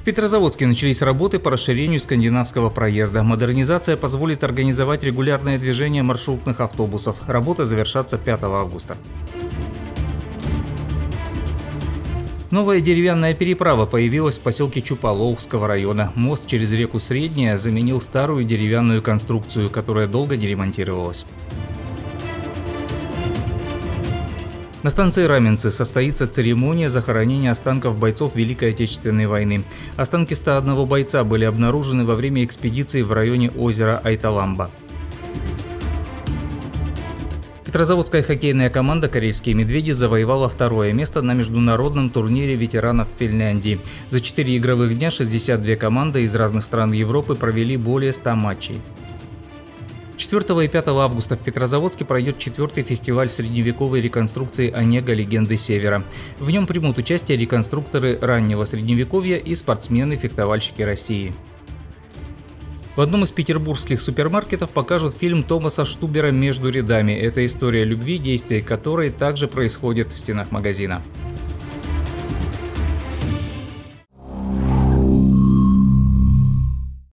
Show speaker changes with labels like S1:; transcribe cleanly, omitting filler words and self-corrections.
S1: Петрозаводске начались работы по расширению скандинавского проезда. Модернизация позволит организовать регулярное движение маршрутных автобусов. Работа завершатся 5 августа. Новая деревянная переправа появилась в поселке Чупаловского района. Мост через реку Средняя заменил старую деревянную конструкцию, которая долго не ремонтировалась. На станции Раменцы состоится церемония захоронения останков бойцов Великой Отечественной войны. Останки 101 бойца были обнаружены во время экспедиции в районе озера Айталамба. Петрозаводская хоккейная команда «Карельские медведи» завоевала 2-е место на международном турнире ветеранов в Финляндии. За 4 игровых дня 62 команды из разных стран Европы провели более 100 матчей. 4 и 5 августа в Петрозаводске пройдет 4-й фестиваль средневековой реконструкции «Онега. Легенды Севера». В нем примут участие реконструкторы раннего средневековья и спортсмены-фехтовальщики России. В одном из петербургских супермаркетов покажут фильм Томаса Штубера «Между рядами». Это история любви, действие которой также происходит в стенах магазина.